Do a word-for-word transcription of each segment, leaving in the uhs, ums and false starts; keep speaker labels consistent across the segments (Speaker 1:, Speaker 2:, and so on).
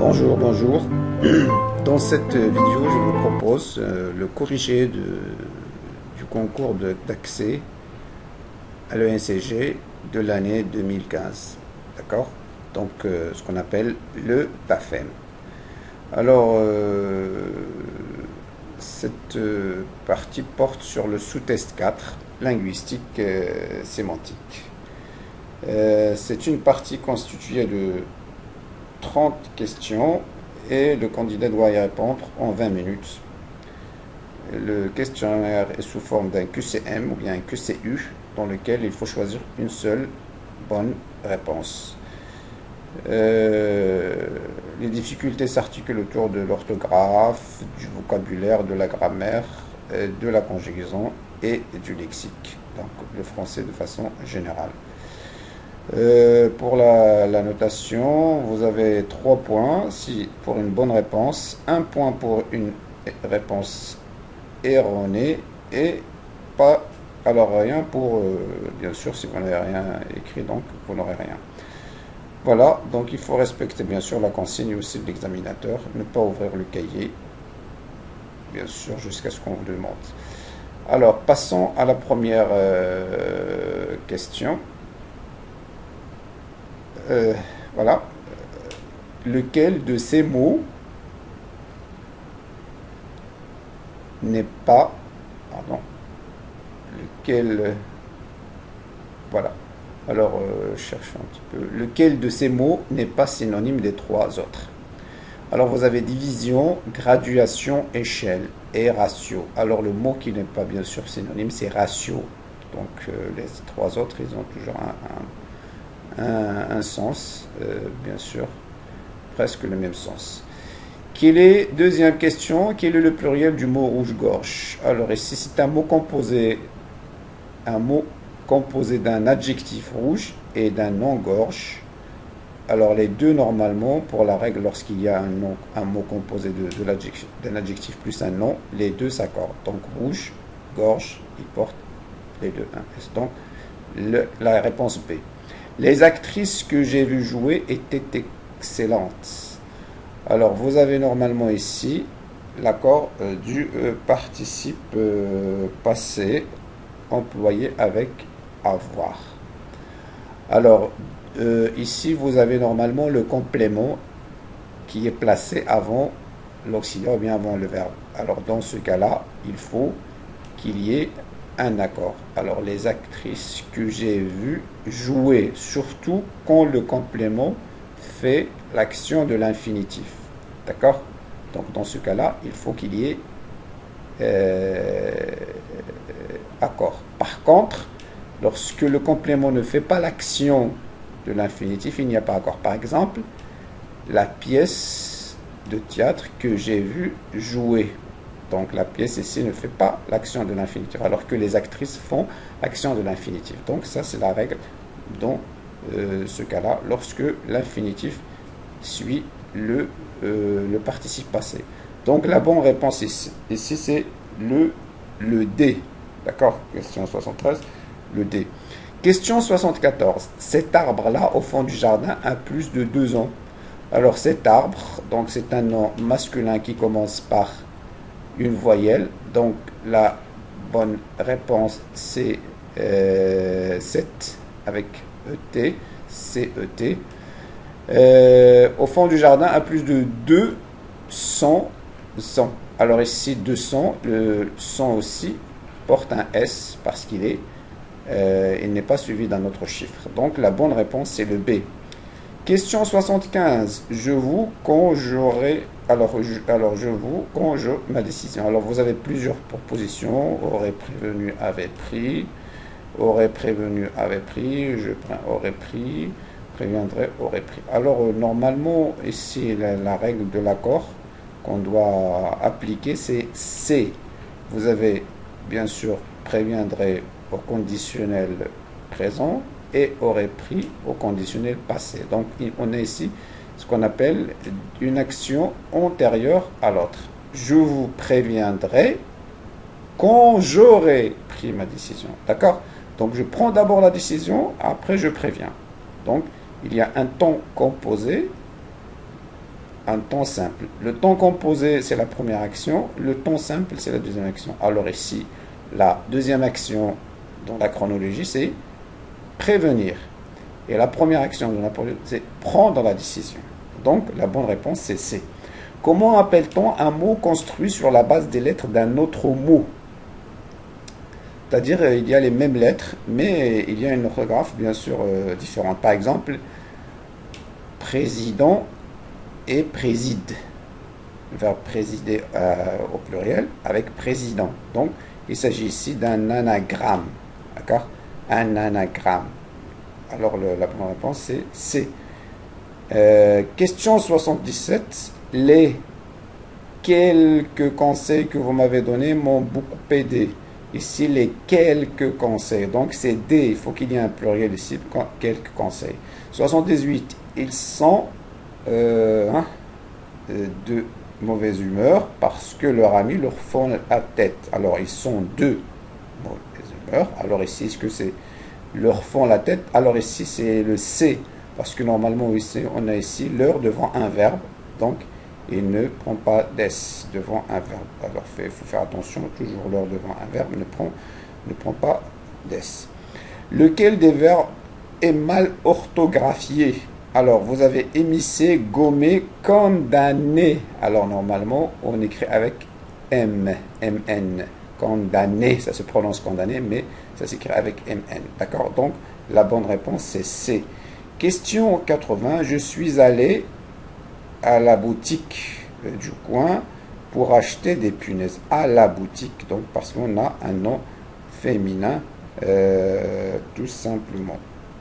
Speaker 1: Bonjour, bonjour. Dans cette vidéo, je vous propose euh, le corrigé de, du concours d'accès à l'E N C G de l'année deux mille quinze. D'accord? Donc, euh, ce qu'on appelle le T A F E M. Alors, euh, cette euh, partie porte sur le sous-test quatre, linguistique euh, sémantique. Euh, C'est une partie constituée de trente questions et le candidat doit y répondre en vingt minutes. Le questionnaire est sous forme d'un Q C M ou bien un Q C U dans lequel il faut choisir une seule bonne réponse. Euh, les difficultés s'articulent autour de l'orthographe, du vocabulaire, de la grammaire, de la conjugaison et du lexique, donc le français de façon générale. Euh, pour la, la notation, vous avez trois points si pour une bonne réponse, un point pour une réponse erronée et pas, alors rien pour, euh, bien sûr, si vous n'avez rien écrit, donc vous n'aurez rien. Voilà, donc il faut respecter bien sûr la consigne aussi de l'examinateur, ne pas ouvrir le cahier, bien sûr, jusqu'à ce qu'on vous demande. Alors, passons à la première euh, question. Euh, voilà. Lequel de ces mots n'est pas, pardon, lequel, voilà. Alors, euh, cherchons un petit peu. Lequel de ces mots n'est pas synonyme des trois autres? Alors, vous avez division, graduation, échelle et ratio. Alors, le mot qui n'est pas bien sûr synonyme, c'est ratio. Donc, euh, les trois autres, ils ont toujours un, un, un, un sens, euh, bien sûr, presque le même sens. Quelle est, deuxième question, quel est le pluriel du mot rouge-gorge? Alors, ici, c'est un mot composé, un mot composé d'un adjectif rouge et d'un nom gorge. Alors les deux normalement, pour la règle, lorsqu'il y a un, nom, un mot composé de, de l'adjectif, d'un adjectif plus un nom, les deux s'accordent. Donc rouge, gorge, ils portent les deux un S. Donc le, la réponse B. Les actrices que j'ai vues jouer étaient excellentes. Alors vous avez normalement ici l'accord euh, du euh, participe euh, passé employé avec avoir. Alors, euh, ici, vous avez normalement le complément qui est placé avant l'auxiliaire ou bien avant le verbe. Alors, dans ce cas-là, il faut qu'il y ait un accord. Alors, les actrices que j'ai vues jouer, surtout quand le complément fait l'action de l'infinitif. D'accord? Donc, dans ce cas-là, il faut qu'il y ait euh, accord. Par contre, lorsque le complément ne fait pas l'action de l'infinitif, il n'y a pas accord. Par exemple, la pièce de théâtre que j'ai vue jouer. Donc la pièce ici ne fait pas l'action de l'infinitif, alors que les actrices font l'action de l'infinitif. Donc ça, c'est la règle dans euh, ce cas-là, lorsque l'infinitif suit le, euh, le participe passé. Donc la bonne réponse ici, ici c'est le, le D. D'accord? Question soixante-treize. Le D. Question soixante-quatorze. Cet arbre-là, au fond du jardin, a plus de deux ans. Alors, cet arbre, donc c'est un nom masculin qui commence par une voyelle. Donc, la bonne réponse, c'est euh, sept avec E T. C E T. Euh, au fond du jardin, a plus de deux cents ans. Alors, ici, deux cents, le cent aussi porte un S parce qu'il est Euh, il n'est pas suivi d'un autre chiffre. Donc la bonne réponse c'est le B. Question soixante-quinze. Je vous quand j'aurai alors je, alors je vous quand je ma décision. Alors vous avez plusieurs propositions. Aurait prévenu, avait pris. Aurait prévenu, avait pris. Je prends, aurait pris. Préviendrait, aurait pris. Alors euh, normalement ici la, la règle de l'accord qu'on doit appliquer c'est C. Vous avez bien sûr préviendrait au conditionnel présent et aurait pris au conditionnel passé. Donc, on a ici ce qu'on appelle une action antérieure à l'autre. Je vous préviendrai quand j'aurai pris ma décision. D'accord? Donc, je prends d'abord la décision, après je préviens. Donc, il y a un temps composé un temps simple. Le temps composé, c'est la première action. Le temps simple, c'est la deuxième action. Alors ici, la deuxième action dans la chronologie, c'est prévenir. Et la première action de la chronologie, c'est prendre la décision. Donc, la bonne réponse, c'est C. Comment appelle-t-on un mot construit sur la base des lettres d'un autre mot? C'est-à-dire, il y a les mêmes lettres, mais il y a une orthographe, bien sûr, euh, différente. Par exemple, président et préside. Le verbe présider euh, au pluriel avec président. Donc, il s'agit ici d'un anagramme. D'accord? Un anagramme. Alors, le, la bonne réponse, c'est C. Euh, question soixante-dix-sept. Les quelques conseils que vous m'avez donnés m'ont beaucoup aidé. Ici, les quelques conseils. Donc, c'est D. Il faut qu'il y ait un pluriel ici. Quelques conseils. soixante-dix-huit. Ils sont euh, hein, de mauvaise humeur parce que leurs amis leur font la tête. Alors, ils sont de mauvaise humeur. Alors, ici, est-ce que c'est leur font la tête? Alors, ici, c'est le C. Parce que normalement, ici, on a ici leur devant un verbe. Donc, il ne prend pas d'ess devant un verbe. Alors, il faut faire attention. Toujours leur devant un verbe ne prend, ne prend pas d'ess. Lequel des verbes est mal orthographié? Alors, vous avez émissé, gommé, condamné. Alors, normalement, on écrit avec M, M N. Condamné, ça se prononce condamné, mais ça s'écrit avec M N. D'accord? Donc, la bonne réponse, c'est C. Question quatre-vingts. Je suis allé à la boutique du coin pour acheter des punaises. À la boutique, donc, parce qu'on a un nom féminin, euh, tout simplement.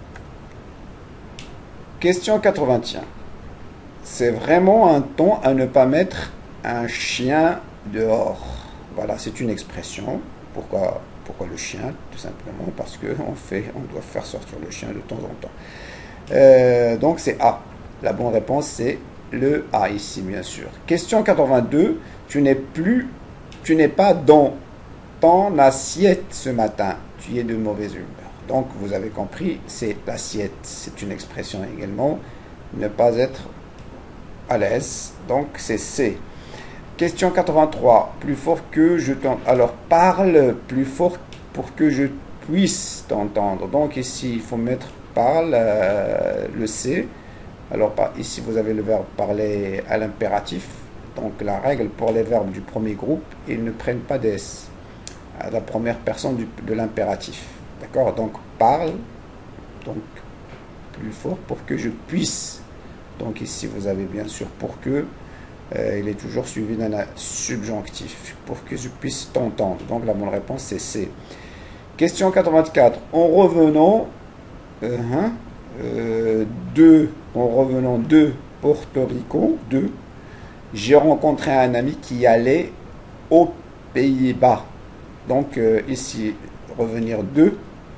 Speaker 1: Question quatre-vingt-un. C'est vraiment un ton à ne pas mettre un chien dehors. Voilà, c'est une expression. Pourquoi, pourquoi le chien? Tout simplement parce qu'on fait, on doit faire sortir le chien de temps en temps. Euh, donc c'est A. La bonne réponse c'est le A ici, bien sûr. Question quatre-vingt-deux. Tu n'es plus, tu n'es pas dans ton assiette ce matin. Tu es de mauvaise humeur. Donc, vous avez compris, c'est l'assiette. C'est une expression également. Ne pas être à l'aise. Donc, c'est C. Question quatre-vingt-trois. Plus fort que je t'entends. Alors, parle plus fort pour que je puisse t'entendre. Donc, ici, il faut mettre parle, euh, le C. Alors, par, ici, vous avez le verbe parler à l'impératif. Donc, la règle pour les verbes du premier groupe, ils ne prennent pas d'S à la première personne du, de l'impératif. D'accord? Donc, parle, donc, plus fort pour que je puisse. Donc, ici, vous avez bien sûr pour que, euh, il est toujours suivi d'un subjonctif, pour que je puisse t'entendre. Donc, la bonne réponse, c'est C. Question quatre-vingt-quatre. En revenant, euh, hein, euh, de, en revenant de Porto Rico, de, j'ai rencontré un ami qui allait aux Pays-Bas. Donc, euh, ici, revenir de,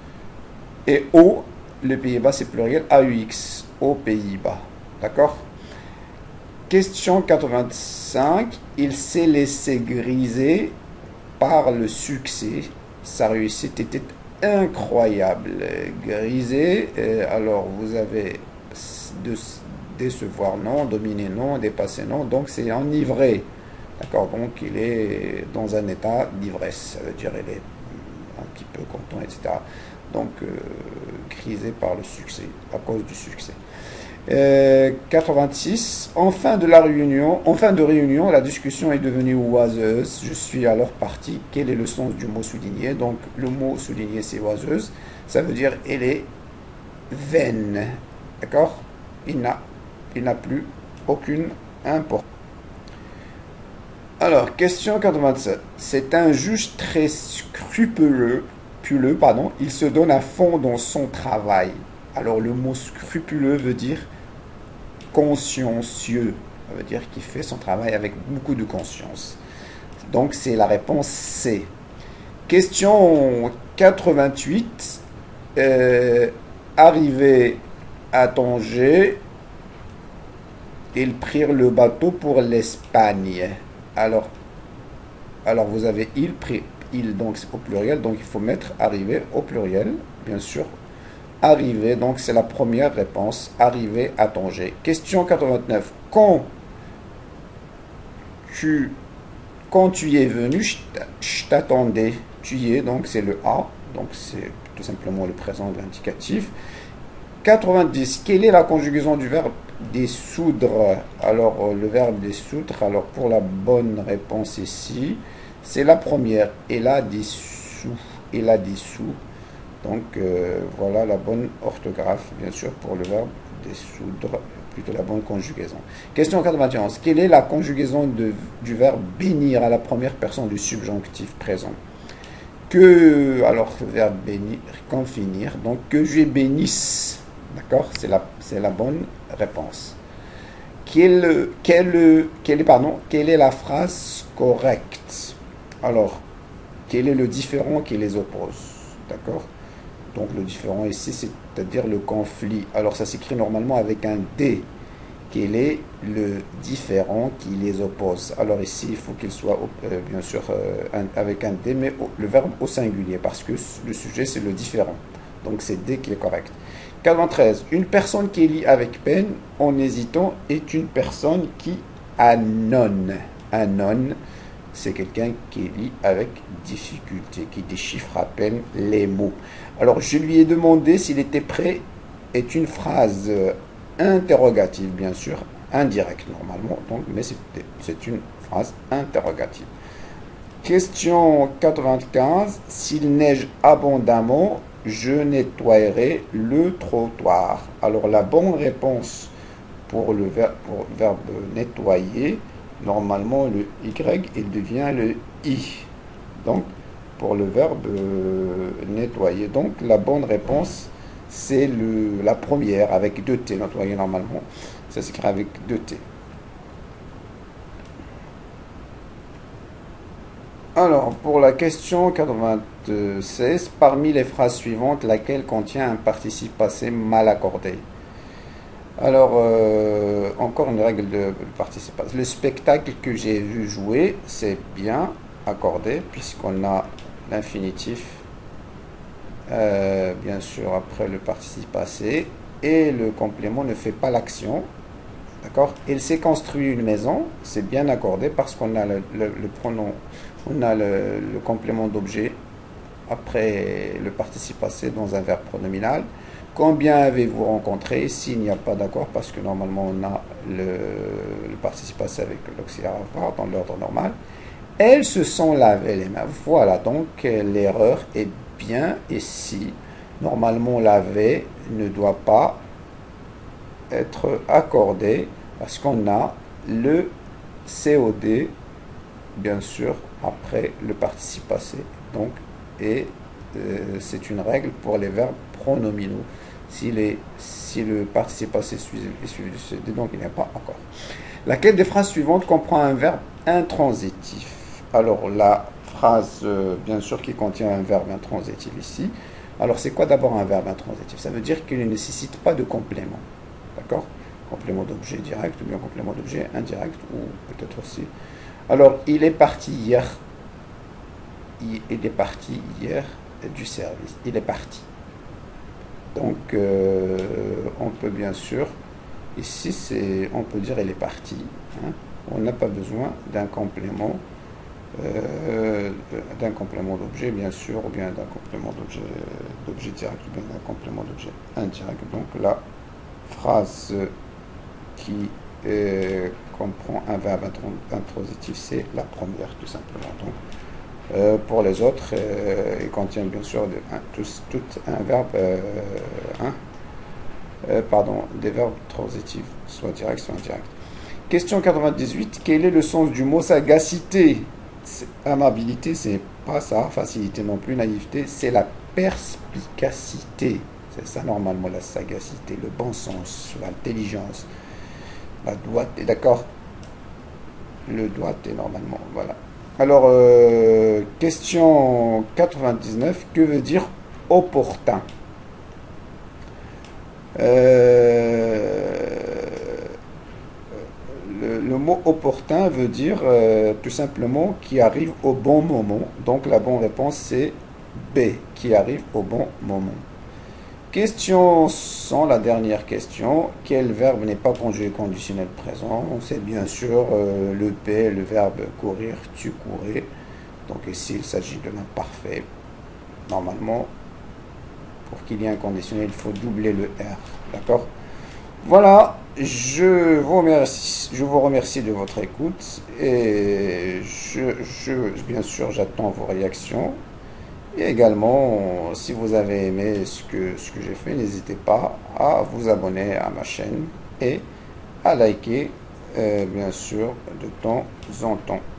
Speaker 1: et au, les Pays-Bas, c'est pluriel, A U X, aux Pays-Bas. D'accord? Question quatre-vingt-cinq. Il s'est laissé griser par le succès. Sa réussite était incroyable. Griser, euh, alors vous avez de, décevoir non, dominer non, dépasser non. Donc, c'est enivré. D'accord? Donc, il est dans un état d'ivresse. Ça veut dire il est un petit peu content, et cetera. Donc, euh, grisé par le succès, à cause du succès. Euh, quatre-vingt-six. En fin de la réunion, en fin de réunion, la discussion est devenue oiseuse. Je suis alors parti. Quel est le sens du mot souligné? Donc, le mot souligné, c'est oiseuse. Ça veut dire elle est vaine. D'accord? Il n'a, il n'a plus aucune importance. Alors, question quatre-vingt-sept. C'est un juge très scrupuleux, scrupuleux, pardon, il se donne à fond dans son travail. Alors, le mot scrupuleux veut dire consciencieux. Ça veut dire qu'il fait son travail avec beaucoup de conscience. Donc, c'est la réponse C. Question quatre-vingt-huit. Euh, arrivé à Tanger, ils prirent le bateau pour l'Espagne. Alors, alors vous avez il pris, il, donc c'est au pluriel, donc il faut mettre arrivé au pluriel, bien sûr. Arrivé, donc c'est la première réponse, arrivé à Tanger. Question quatre-vingt-neuf. Quand tu, quand tu y es venu, je t'attendais. Tu y es, donc c'est le A. Donc c'est tout simplement le présent de l'indicatif. quatre-vingt-dix. Quelle est la conjugaison du verbe dissoudre? Alors, le verbe dissoudre, alors pour la bonne réponse ici, c'est la première. Elle a dissous. Elle a dissous. Donc, euh, voilà la bonne orthographe, bien sûr, pour le verbe dissoudre, plutôt la bonne conjugaison. Question quatre-vingt-onze. Quelle est la conjugaison de, du verbe bénir à la première personne du subjonctif présent? Que, alors, le verbe bénir, quand finir, donc que je bénisse. D'accord? C'est la, c'est la bonne réponse. Quelle, quelle, quelle, pardon, quelle est la phrase correcte? Alors, quel est le différent qui les oppose? D'accord? Donc, le différent ici, c'est-à-dire le conflit. Alors, ça s'écrit normalement avec un D. Quel est le différent qui les oppose? Alors, ici, il faut qu'il soit, euh, bien sûr, euh, un, avec un D, mais au, le verbe au singulier, parce que le sujet, c'est le différent. Donc, c'est D qui est correct. quatre-vingt-treize. Une personne qui lit avec peine en hésitant est une personne qui annonne. Annonne, c'est quelqu'un qui lit avec difficulté, qui déchiffre à peine les mots. Alors, je lui ai demandé s'il était prêt, est une phrase interrogative, bien sûr, indirecte normalement, donc, mais c'est une phrase interrogative. Question quatre-vingt-quinze. S'il neige abondamment, je nettoyerai le trottoir. Alors, la bonne réponse pour le verbe, pour le verbe nettoyer, normalement, le Y, il devient le I. Donc, pour le verbe euh, nettoyer. Donc, la bonne réponse, c'est la première, avec deux T. Nettoyer, normalement, ça s'écrit avec deux T. Alors, pour la question quatre-vingt-seize, parmi les phrases suivantes, laquelle contient un participe passé mal accordé? Alors, euh, encore une règle de participe passé. Le spectacle que j'ai vu jouer, c'est bien accordé, puisqu'on a l'infinitif, euh, bien sûr, après le participe passé, et le complément ne fait pas l'action. D'accord? Il s'est construit une maison, c'est bien accordé, parce qu'on a le, le, le pronom, on a le, le complément d'objet après le participe passé dans un verbe pronominal. Combien avez-vous rencontré? S'il n'y a pas d'accord, parce que normalement on a le, le participe passé avec l'auxiliaire avoir dans l'ordre normal. Elles se sont lavées les mains. Voilà, donc l'erreur est bien ici. Normalement, laver ne doit pas être accordé parce qu'on a le C O D, bien sûr, après le participe passé. Donc, et euh, c'est une règle pour les verbes pronominaux. Si, les, si le participe passé est suivi du C O D, donc il n'y a pas accord. Laquelle des phrases suivantes comprend un verbe intransitif? Alors, la phrase, euh, bien sûr, qui contient un verbe intransitif ici. Alors, c'est quoi d'abord un verbe intransitif? Ça veut dire qu'il ne nécessite pas de complément. D'accord? Complément d'objet direct ou bien complément d'objet indirect ou peut-être aussi. Alors, il est parti hier. Il est parti hier du service. Il est parti. Donc, euh, on peut bien sûr, ici, c'est, on peut dire il est parti. Hein? On n'a pas besoin d'un complément, euh, d'un complément d'objet, bien sûr, ou bien d'un complément d'objet, d'objet direct, ou bien d'un complément d'objet indirect. Donc, la phrase qui euh, comprend un verbe intransitif, c'est la première, tout simplement. Donc, Euh, pour les autres, euh, ils contiennent bien sûr de, un, tous, tout un verbe, euh, hein, euh, pardon, des verbes transitifs, soit directs, soit indirects. Question quatre-vingt-dix-huit. Quel est le sens du mot sagacité? Amabilité, c'est pas ça. Facilité non plus. Naïveté, c'est la perspicacité. C'est ça normalement la sagacité, le bon sens, l'intelligence, la doigté, d'accord? Le doigté normalement, voilà. Alors, euh, question quatre-vingt-dix-neuf, que veut dire opportun? euh, le, le mot opportun veut dire euh, tout simplement qui arrive au bon moment. Donc la bonne réponse c'est B, qui arrive au bon moment. Question cent, la dernière question. Quel verbe n'est pas conjugué conditionnel présent? C'est bien sûr euh, le P, le verbe courir, tu courais. Donc ici, il s'agit de l'imparfait. Normalement, pour qu'il y ait un conditionnel, il faut doubler le R. D'accord? Voilà, je vous remercie, je vous remercie de votre écoute. Et je, je, bien sûr, j'attends vos réactions. Et également, si vous avez aimé ce que, ce que j'ai fait, n'hésitez pas à vous abonner à ma chaîne et à liker, euh, bien sûr, de temps en temps.